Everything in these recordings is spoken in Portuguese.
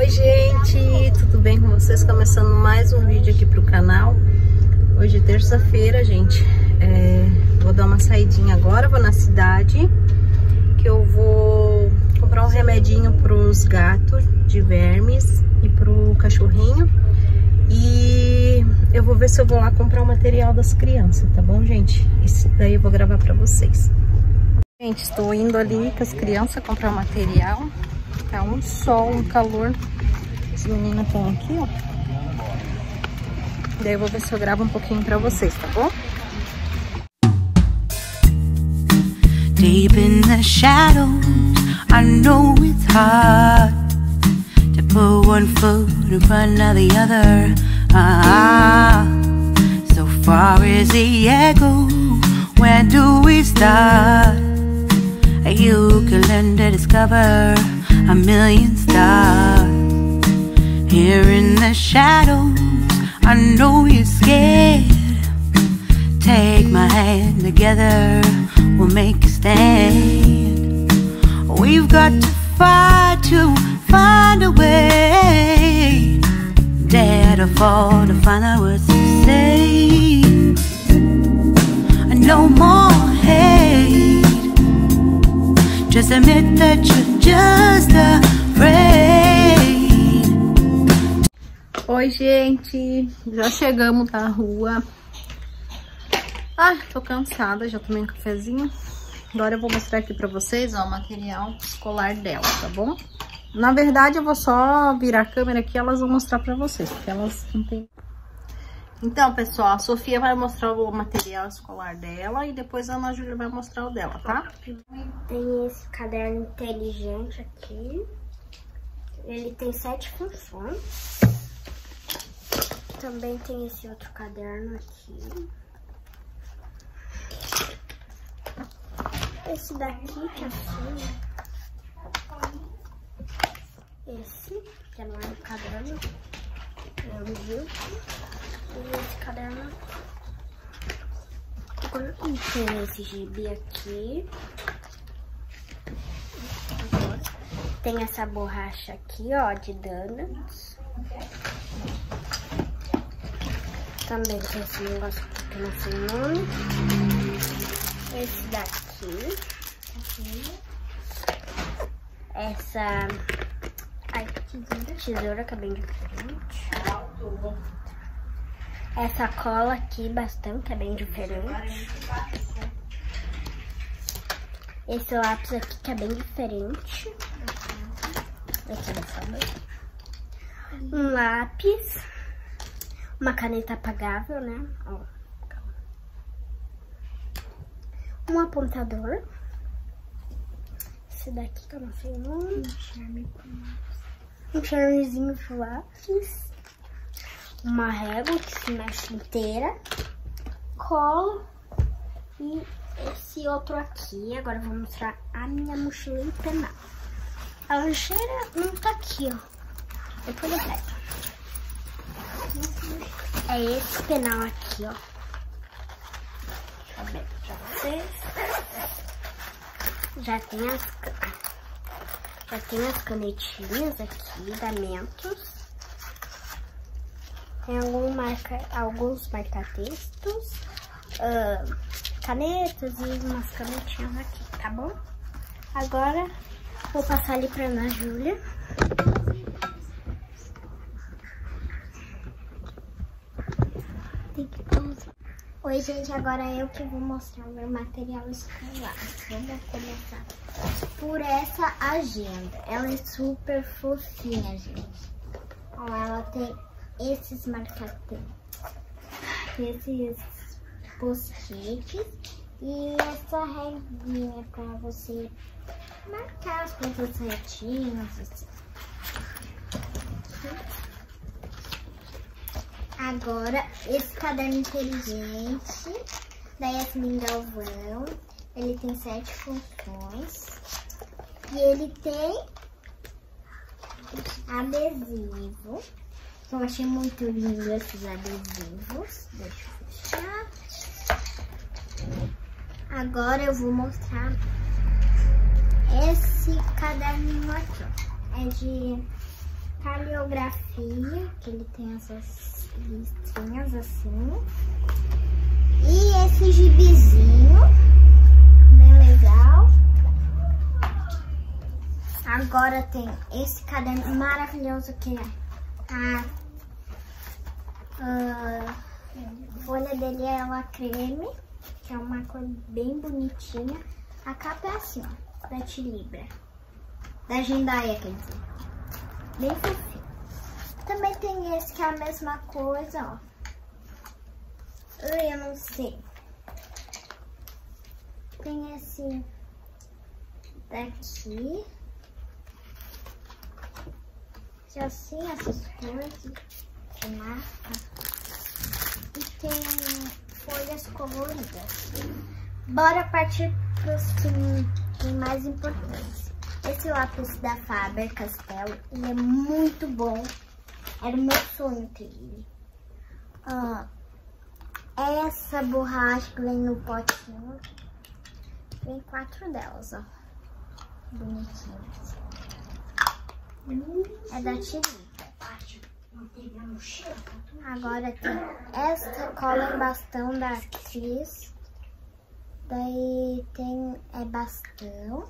Oi gente, tudo bem com vocês? Começando mais um vídeo aqui pro canal. Hoje é terça-feira, gente. Vou dar uma saidinha agora, vou na cidade, que eu vou comprar um remedinho pros gatos de vermes e pro cachorrinho. E eu vou ver se eu vou lá comprar o material das crianças, tá bom, gente? Isso daí eu vou gravar pra vocês. Gente, estou indo ali com as crianças comprar o material. Tá um sol, um calor. Os meninos estão aqui, ó. Daí eu vou ver se eu gravo um pouquinho pra vocês, tá bom? Deep in the shadows, I know it's hard to put one foot in front of the other. So far as the echo, where do we start? You can learn to discover a million stars. Here in the shadows, I know you're scared. Take my hand, together we'll make a stand. We've got to fight to find a way. Dare to fall to find out what to say. No more hate. Just admit that you're just afraid. Oi gente, já chegamos da rua. Tô cansada, já tomei um cafezinho. Agora eu vou mostrar aqui pra vocês, ó, o material escolar dela, tá bom? Na verdade eu vou só virar a câmera aqui e elas vão mostrar pra vocês, porque elas não tem... Então, pessoal, a Sofia vai mostrar o material escolar dela e depois a Ana Júlia vai mostrar o dela, tá? Tem esse caderno inteligente aqui. Ele tem 7 funções. Também tem esse outro caderno aqui. Esse daqui que é assim. Esse, que não é um caderno. Viu? E esse caderno aqui. Tem esse gibi aqui. Agora, tem essa borracha aqui, ó, de donuts. Também tem esse negócio aqui que não sei o nome. Esse daqui. Essa... Ai, tesoura que é bem diferente. Essa cola aqui, bastante, que é bem diferente. Esse lápis aqui, que é bem diferente. Esse dessa vez. Um lápis. Uma caneta apagável, né? Ó. Um apontador. Esse daqui, que eu não sei o nome. Um charmezinho de lápis. Uma régua que se mexe inteira. Cola. E esse outro aqui. Agora eu vou mostrar a minha mochila em penal. A lancheira não tá aqui, ó. Depois eu pego. É esse penal aqui, ó. Deixa eu ver pra vocês. Já tem as canetinhas aqui da Mentos. Tem alguns marca-textos, canetas e umas canetinhas aqui, tá bom? Agora vou passar ali pra Ana Júlia. Oi, gente, agora eu que vou mostrar o meu material escolar. Vamos começar por essa agenda. Ela é super fofinha, gente. Ó, ela tem esses marcadores, esses post-its e essa reguinha pra você marcar as coisas certinhas, assim. Agora, esse caderno inteligente da Yasmin Galvão, ele tem 7 funções e ele tem adesivo. Eu achei muito lindo esses adesivos. Deixa eu fechar. Agora eu vou mostrar esse caderninho aqui, ó. É de Caligrafia, que ele tem essas listinhas assim. E esse gibizinho, bem legal. Agora tem esse caderno maravilhoso que é a folha dele é ela creme, que é uma cor bem bonitinha. A capa é assim, ó, da Tilibra, da Gendaia, quer dizer, bem fofinho. Também tem esse que é a mesma coisa, ó. Eu não sei. Tem esse daqui. Assim, essas coisas de marca. E tem folhas coloridas. Bora partir para os que tem mais importância. Esse lápis da Faber-Castell, ele é muito bom. Era o meu sonho ter ele. Essa borracha que vem no potinho. Vem 4 delas, ó. Bonitinhas. É da Tilibra. Agora tem essa cola em bastão da Cris. Daí tem bastão,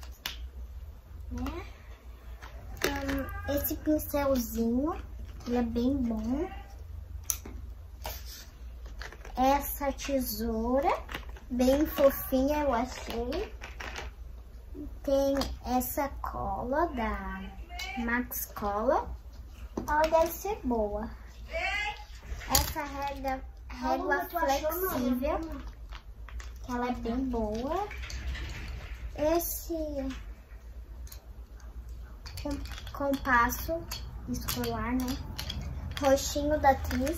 né? Esse pincelzinho, ele é bem bom. Essa tesoura, bem fofinha, eu achei. Tem essa cola da Max Cola. Ela deve ser boa. Essa régua flexível, que ela é bem boa. Esse compasso escolar, né? Roxinho da Tris.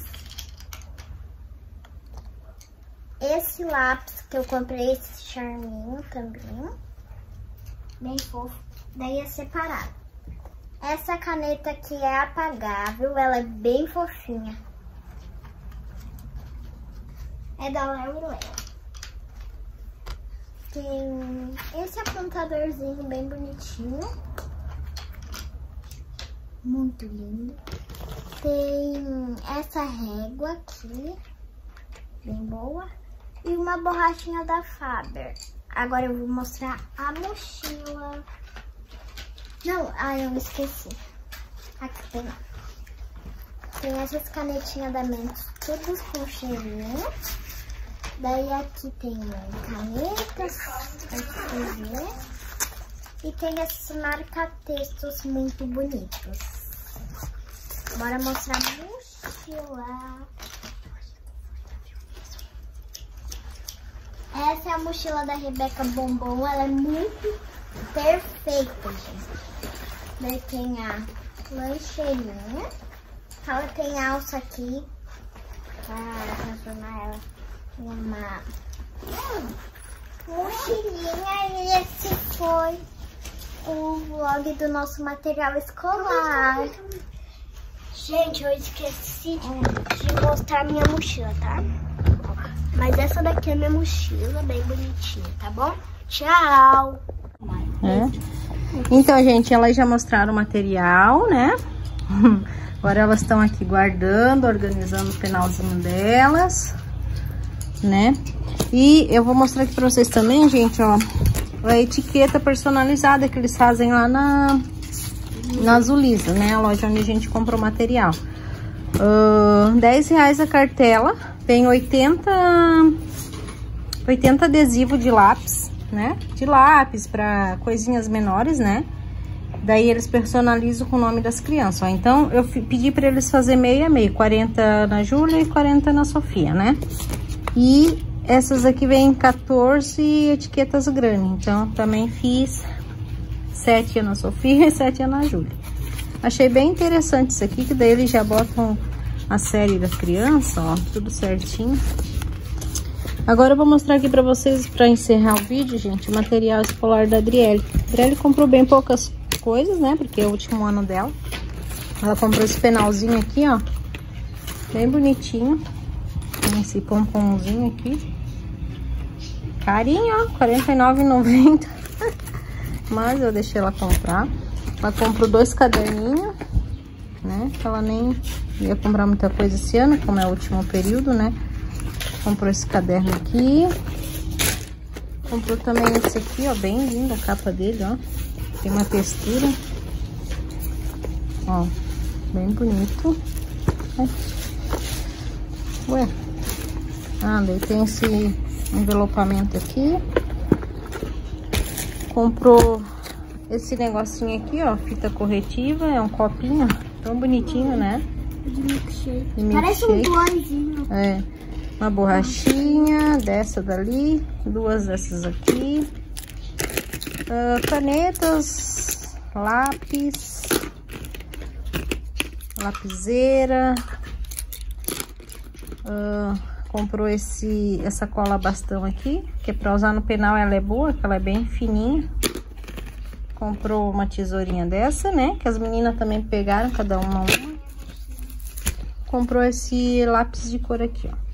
Esse lápis que eu comprei, esse charminho também. Bem fofo. Daí é separado. Essa caneta aqui é apagável, ela é bem fofinha. É da Léo. Tem esse apontadorzinho bem bonitinho. Muito lindo. Tem essa régua aqui, bem boa. E uma borrachinha da Faber. Agora eu vou mostrar a mochila. Não, eu esqueci. Aqui tem essas canetinhas da Mentos, todas com cheirinho. Daí aqui tem canetas pra escrever. E tem esses marca-textos muito bonitos. Bora mostrar a mochila. Essa é a mochila da Rebeca Bombom. Ela é muito perfeita, gente. Daí tem a lancheirinha. Ela tem alça aqui pra transformar ela em uma mochilinha. E esse foi o vlog do nosso material escolar. Gente, eu esqueci de mostrar minha mochila, tá? Mas essa daqui é minha mochila, bem bonitinha, tá bom? Tchau! Então, gente, elas já mostraram o material, né? Agora elas estão aqui guardando, organizando o penalzinho delas, né? E eu vou mostrar aqui pra vocês também, gente, ó, a etiqueta personalizada que eles fazem lá na Azulisa, né? A loja onde a gente comprou o material. R$10 a cartela, tem 80 adesivos de lápis, né? De lápis para coisinhas menores, né? Daí eles personalizam com o nome das crianças, ó. Então eu pedi para eles fazer meio a meio, 40 na Júlia e 40 na Sofia, né? E essas aqui vem 14 etiquetas grandes, então também fiz 7 na Sofia e 7 na Júlia. Achei bem interessante isso aqui, que daí eles já botam a série da criança, ó, tudo certinho. Agora eu vou mostrar aqui pra vocês, pra encerrar o vídeo, gente, o material escolar da Adriele. A Adriele comprou bem poucas coisas, né, porque é o último ano dela. Ela comprou esse penalzinho aqui, ó, bem bonitinho. Tem esse pomponzinho aqui. Carinho, ó, R$49,90. Mas eu deixei ela comprar. Ela comprou 2 caderninhos, Ela nem ia comprar muita coisa esse ano, como é o último período, né? Comprou esse caderno aqui. Comprou também esse aqui, ó, bem lindo a capa dele, ó. Tem uma textura. Ó, bem bonito. Ué. Ah, daí tem esse envelopamento aqui. Comprou esse negocinho aqui, ó, fita corretiva. É um copinho tão bonitinho, né? De milkshake. De milkshake. Parece um blonzinho. É. Uma borrachinha dessa dali, duas dessas aqui, canetas, lápis, lapiseira, comprou essa cola bastão aqui, que é pra usar no penal. Ela é boa, que ela é bem fininha. Comprou uma tesourinha dessa, né, que as meninas também pegaram, cada uma. Comprou esse lápis de cor aqui, ó.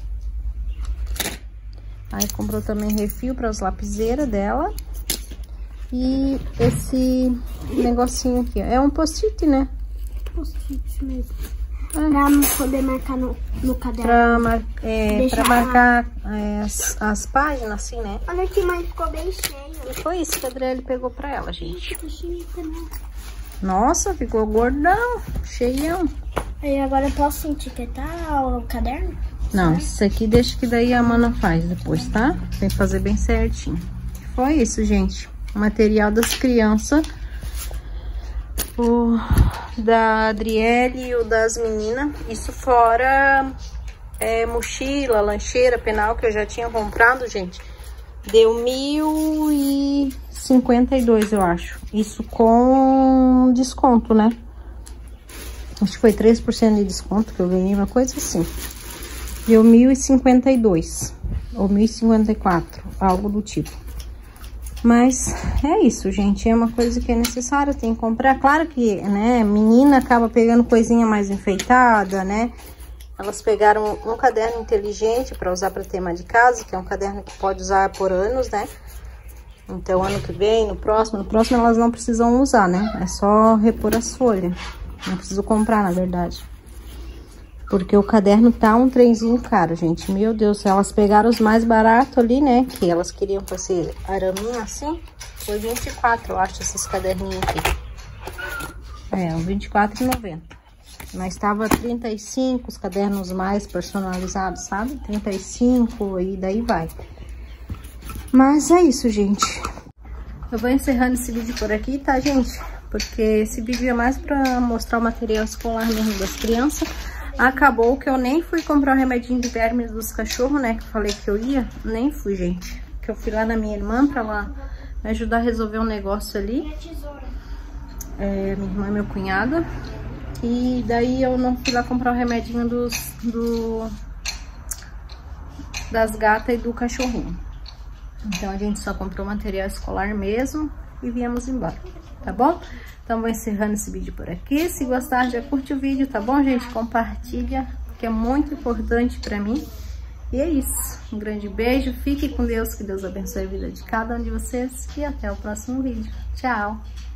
Aí comprou também refil para as lapiseiras dela. E esse negocinho aqui, ó. É um post-it, né? Post-it mesmo. Pra poder marcar no caderno. Pra marcar as páginas, assim, né? Olha que mãe, ficou bem cheio. E foi isso que a Adriele pegou pra ela, gente. Nossa, ficou gordão, cheião. Aí agora eu posso etiquetar o caderno? Não, isso aqui deixa que daí a Mana faz depois, tá? Tem que fazer bem certinho. Foi isso, gente. O material das crianças. O da Adriele e o das meninas. Isso fora mochila, lancheira, penal que eu já tinha comprado, gente. Deu 1.052, eu acho. Isso com desconto, né? Acho que foi 3% de desconto que eu ganhei, uma coisa assim. Deu 1.052 ou 1.054, algo do tipo. Mas é isso, gente. É uma coisa que é necessária, tem que comprar. Claro que, né, menina acaba pegando coisinha mais enfeitada, né? Elas pegaram um caderno inteligente para usar para tema de casa, que é um caderno que pode usar por anos, né? Então, ano que vem, no próximo elas não precisam usar, né? É só repor as folhas. Não preciso comprar, na verdade. Porque o caderno tá um trenzinho caro, gente. Meu Deus, elas pegaram os mais baratos ali, né? Que elas queriam fazer araminha assim. Foi 24, eu acho, esses caderninhos aqui. É, uns R$24,90. Mas tava 35 os cadernos mais personalizados, sabe? 35 e daí vai. Mas é isso, gente. Eu vou encerrando esse vídeo por aqui, tá, gente? Porque esse vídeo é mais pra mostrar o material escolar mesmo das crianças. Acabou que eu nem fui comprar o remedinho de vermes dos cachorros, né? Que eu falei que eu ia. Nem fui, gente. Que eu fui lá na minha irmã pra ela me ajudar a resolver um negócio ali. Minha irmã e meu cunhado. E daí eu não fui lá comprar o remedinho das gatas e do cachorrinho. Então a gente só comprou material escolar mesmo e viemos embora, tá bom? Então vou encerrando esse vídeo por aqui. Se gostar, já curte o vídeo, tá bom, gente? Compartilha, que é muito importante pra mim. E é isso. Um grande beijo, fique com Deus, que Deus abençoe a vida de cada um de vocês. E até o próximo vídeo. Tchau!